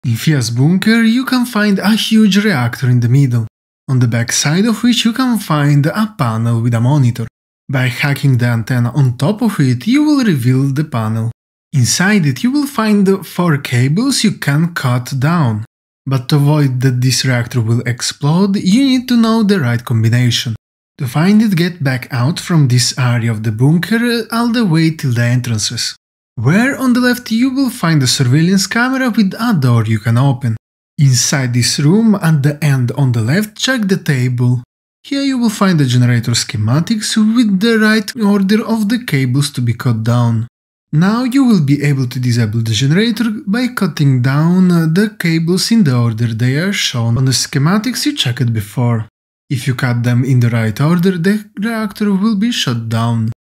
In Fia's bunker, you can find a huge reactor in the middle, on the back side of which you can find a panel with a monitor. By hacking the antenna on top of it, you will reveal the panel. Inside it, you will find 4 cables you can cut down. But to avoid that this reactor will explode, you need to know the right combination. To find it, get back out from this area of the bunker all the way till the entrances, where on the left you will find a surveillance camera with a door you can open. Inside this room, at the end on the left, check the table. Here you will find the generator schematics with the right order of the cables to be cut down. Now you will be able to disable the generator by cutting down the cables in the order they are shown on the schematics you checked before. If you cut them in the right order, the reactor will be shut down.